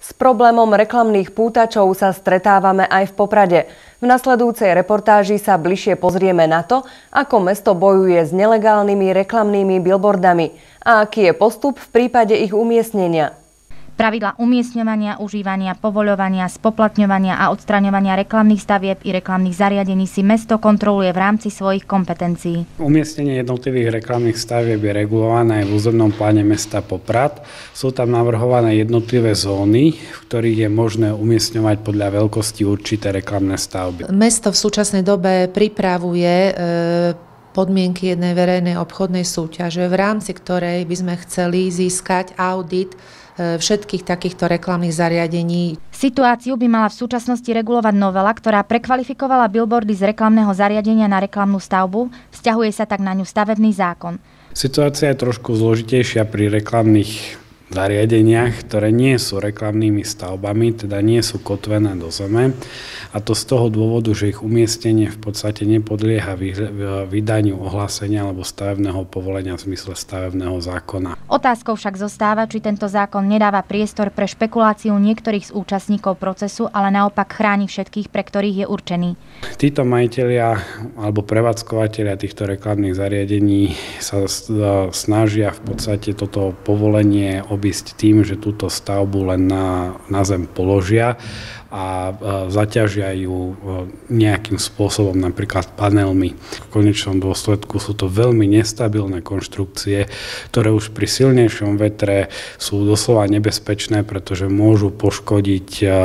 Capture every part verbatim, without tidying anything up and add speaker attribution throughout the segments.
Speaker 1: S problémom reklamných pútačov sa stretávame aj v Poprade. V nasledujúcej reportáži sa bližšie pozrieme na to, ako mesto bojuje s nelegálnymi reklamnými billboardami a aký je postup v prípade ich umiestnenia.
Speaker 2: Pravidlá umiestňovania, užívania, povoľovania, spoplatňovania a odstraňovania reklamných stavieb i reklamných zariadení si mesto kontroluje v rámci svojich kompetencií.
Speaker 3: Umiestnenie jednotlivých reklamných stavieb je regulované v územnom pláne mesta Poprad. Sú tam navrhované jednotlivé zóny, v ktorých je možné umiestňovať podľa veľkosti určité reklamné stavby.
Speaker 4: Mesto v súčasnej dobe pripravuje e, podmienky jednej verejnej obchodnej súťaže, v rámci ktorej by sme chceli získať audit všetkých takýchto reklamných zariadení.
Speaker 2: Situáciu by mala v súčasnosti regulovať novela, ktorá prekvalifikovala billboardy z reklamného zariadenia na reklamnú stavbu. Vzťahuje sa tak na ňu stavebný zákon.
Speaker 3: Situácia je trošku zložitejšia pri reklamných zariadeniach, ktoré nie sú reklamnými stavbami, teda nie sú kotvené do zeme. A to z toho dôvodu, že ich umiestnenie v podstate nepodlieha vydaniu ohlásenia alebo stavebného povolenia v zmysle stavebného zákona.
Speaker 2: Otázkou však zostáva, či tento zákon nedáva priestor pre špekuláciu niektorých z účastníkov procesu, ale naopak chráni všetkých, pre ktorých je určený.
Speaker 3: Títo majitelia alebo prevádzkovateľia týchto reklamných zariadení sa snažia v podstate toto povolenie obísť tým, že túto stavbu len na, na zem položia a zaťažia ju nejakým spôsobom, napríklad panelmi. V konečnom dôsledku sú to veľmi nestabilné konštrukcie, ktoré už pri silnejšom vetre sú doslova nebezpečné, pretože môžu poškodiť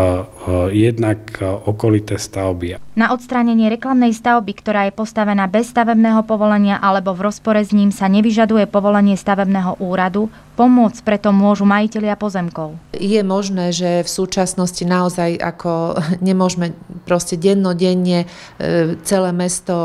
Speaker 3: jednak okolité stavby.
Speaker 2: Na odstránenie reklamnej stavby, ktorá je postavená bez stavebného povolenia alebo v rozpore s ním, sa nevyžaduje povolenie stavebného úradu. Pomôcť preto môžu majitelia pozemkov.
Speaker 4: Je možné, že v súčasnosti naozaj ako nemôžeme proste dennodenne celé mesto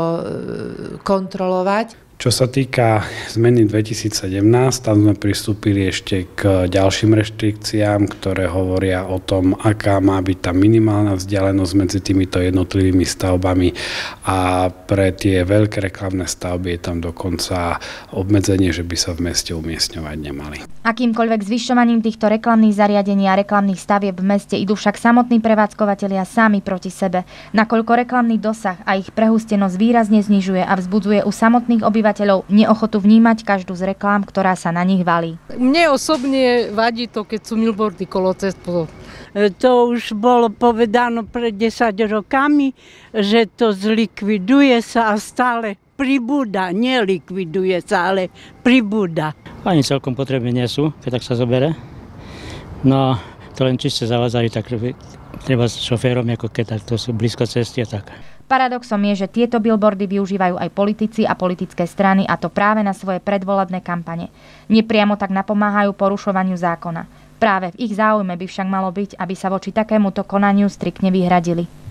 Speaker 4: kontrolovať.
Speaker 3: Čo sa týka zmeny dvetisícsedemnásť, tam sme pristúpili ešte k ďalším reštrikciám, ktoré hovoria o tom, aká má byť tá minimálna vzdialenosť medzi týmito jednotlivými stavbami a pre tie veľké reklamné stavby je tam dokonca obmedzenie, že by sa v meste umiestňovať nemali.
Speaker 2: Akýmkoľvek zvyšovaním týchto reklamných zariadení a reklamných stavieb v meste idú však samotní prevádzkovatelia sami proti sebe, nakoľko reklamný dosah a ich prehustenosť výrazne znižuje a vzbudzuje u samotných obyvateľov neochotu vnímať každú z reklám, ktorá sa na nich valí.
Speaker 5: Mne osobne vadí to, keď sú billboardy kolo cest.
Speaker 6: To už bolo povedano pred desať rokami, že to zlikviduje sa a stále pribúda. Nelikviduje sa, ale pribúda.
Speaker 7: Ani celkom potrebné nie sú, keď tak sa zobere. No, to len čiste zavádzajú, tak treba s šoférom, ako keď to sú blízko cesty a tak.
Speaker 2: Paradoxom je, že tieto billboardy využívajú aj politici a politické strany, a to práve na svoje predvolebné kampane. Nepriamo tak napomáhajú porušovaniu zákona. Práve v ich záujme by však malo byť, aby sa voči takémuto konaniu striktne vyhradili.